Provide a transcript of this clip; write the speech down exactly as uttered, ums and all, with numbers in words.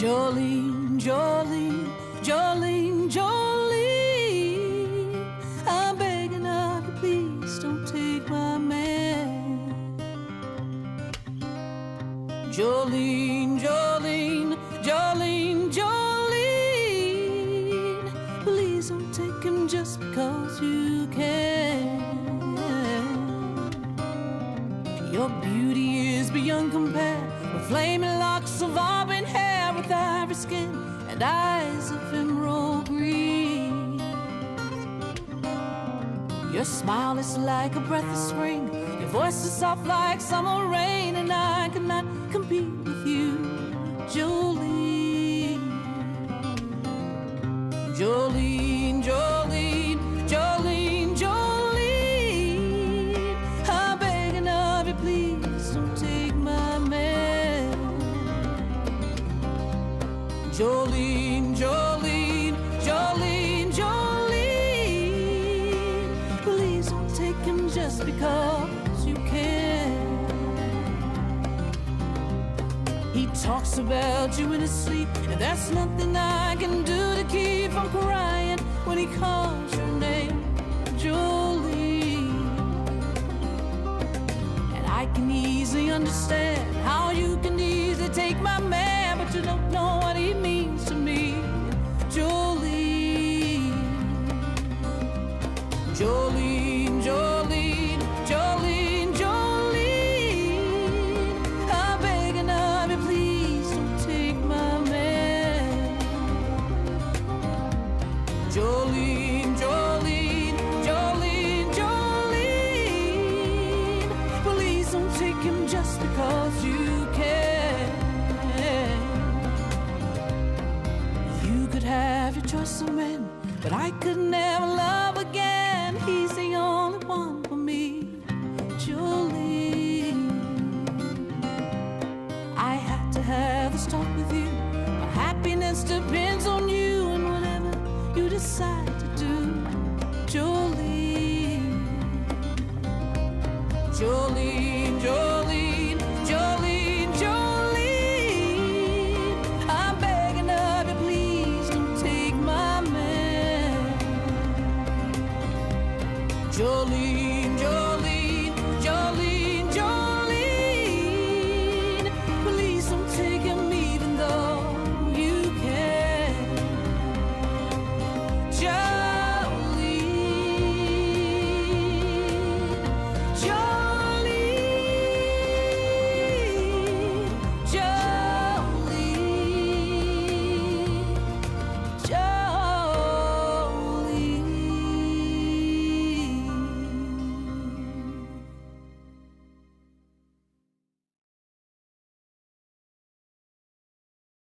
Jolene, Jolene, Jolene, Jolene, I'm begging of you, please don't take my man. Jolene, Jolene, Jolene, Jolene, please don't take him just because you can. Your beauty is beyond compare, with flaming locks of auburn hair, with ivory skin and eyes of emerald green. Your smile is like a breath of spring, your voice is soft like summer rain, and I cannot compete with you, Jolene. Jolene, Jolene, Jolene, Jolene, I'm begging of you, please don't take my man. Jolene, Jolene, Jolene, Jolene, please don't take him just because you can. He talks about you in his sleep, and there's nothing I can do to keep from crying when he calls your name, Jolene. And I can easily understand how you can easily take my man, but you don't know what he means to me, Jolene. Jolene, Jolene, Jolene, Jolene, I'm begging of you, please don't take my man. Jolene, Jolene, Jolene, Jolene, please don't take him just because you can. You could have your choice of men, but I could never love again. He's the